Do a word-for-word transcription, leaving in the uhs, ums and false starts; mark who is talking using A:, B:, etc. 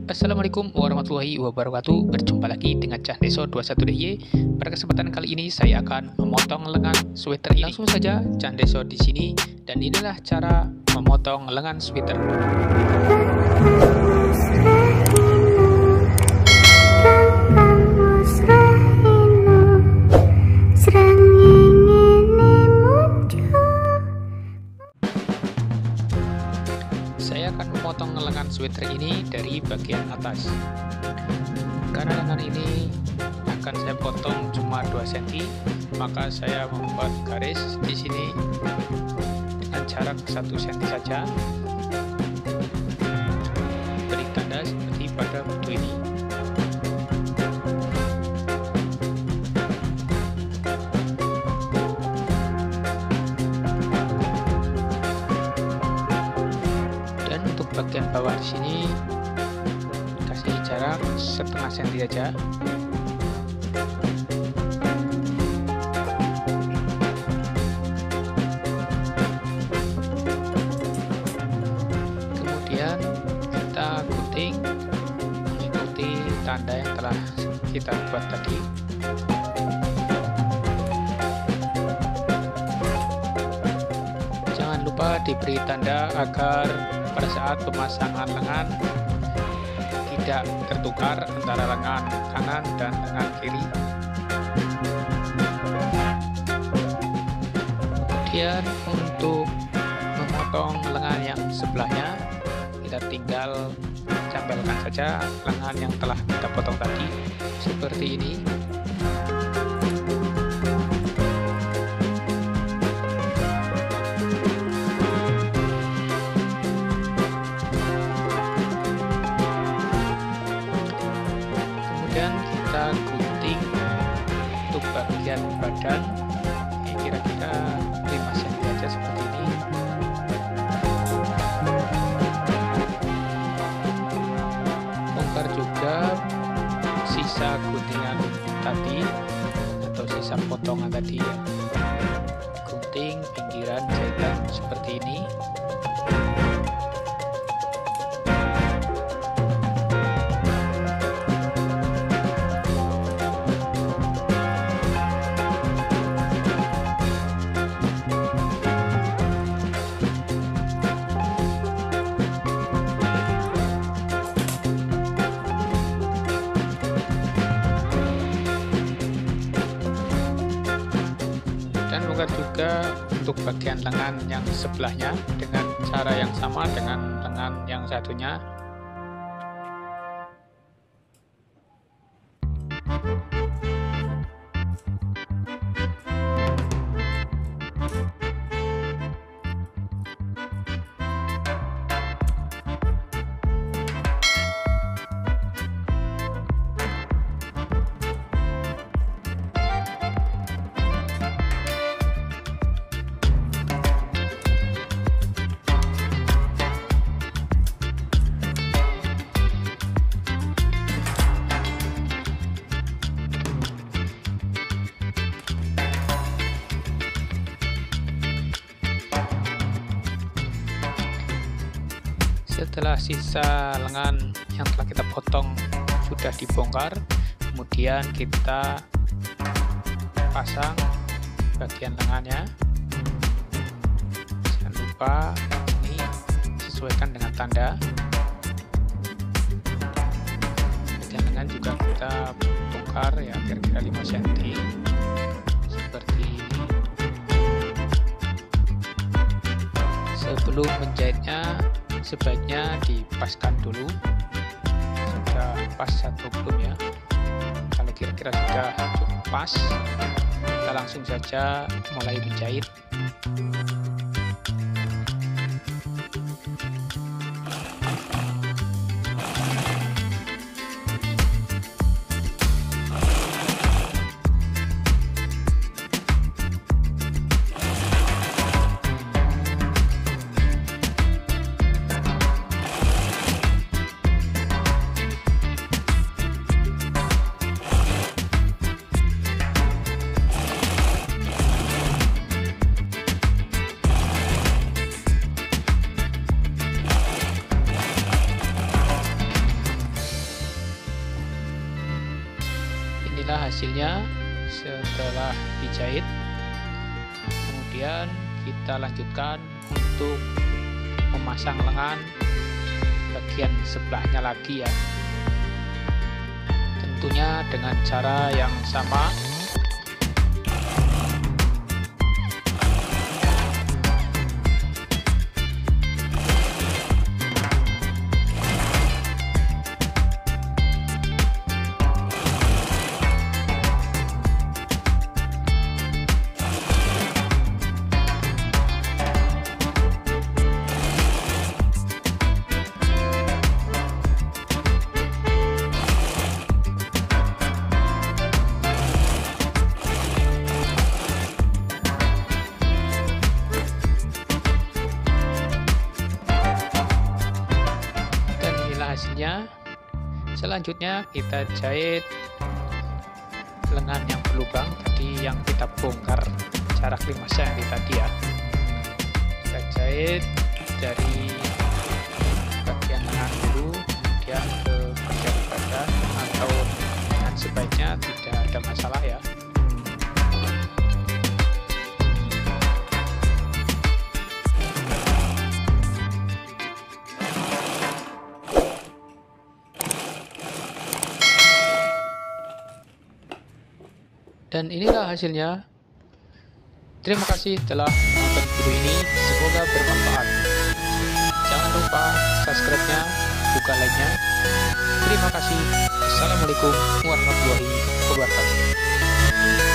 A: Assalamualaikum warahmatullahi wabarakatuh. Berjumpa lagi dengan Cah Deso dua puluh satu D Y. Pada kesempatan kali ini saya akan memotong lengan sweater ini. Langsung saja Cah Deso di sini, dan inilah cara memotong lengan sweater. Saya akan memotong lengan sweater ini dari bagian atas. Karena lengan ini akan saya potong cuma dua sentimeter, maka saya membuat garis di sini dengan jarak satu sentimeter saja. Beri tanda seperti pada foto ini. Bagian bawah di sini kasih jarak setengah senti aja. Kemudian kita gunting mengikuti tanda yang telah kita buat tadi. Jangan lupa diberi tanda agar pada saat pemasangan lengan tidak tertukar antara lengan kanan dan lengan kiri. Kemudian untuk memotong lengan yang sebelahnya, kita tinggal campelkan saja lengan yang telah kita potong tadi seperti ini. Kita gunting untuk bagian badan ini kira-kira lima sentimeter aja seperti ini. Bongkar juga sisa guntingan tadi atau sisa potongan tadi ya. Gunting pinggiran jahitan seperti ini. Dan bongkar juga untuk bagian lengan yang sebelahnya dengan cara yang sama dengan lengan yang satunya. Setelah sisa lengan yang telah kita potong sudah dibongkar, kemudian kita pasang bagian lengannya. Jangan lupa ini sesuaikan dengan tanda. Bagian lengan juga kita bongkar ya kira-kira lima sentimeter seperti ini. Sebelum menjahitnya sebaiknya dipaskan dulu sudah pas atau belum ya. Kalau kira-kira sudah cukup pas, kita langsung saja mulai menjahit. inilah hasilnya setelah dijahit. Kemudian kita lanjutkan untuk memasang lengan bagian sebelahnya lagi ya, tentunya dengan cara yang sama. Hasilnya selanjutnya kita jahit lengan yang berlubang tadi, yang kita bongkar jarak lima sentimeter tadi ya. Kita jahit dari bagian lengan dulu, kemudian ke bagian dada, atau dengan sebaiknya tidak ada masalah ya. Dan inilah hasilnya. Terima kasih telah menonton video ini, semoga bermanfaat. Jangan lupa subscribe-nya, buka like-nya. Terima kasih. Assalamualaikum warahmatullahi wabarakatuh.